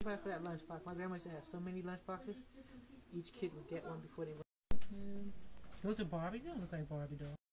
Buy for that lunchbox. My grandma used to have so many lunchboxes. Each kid would get one before they went. Those are Barbie? They don't look like Barbie dolls.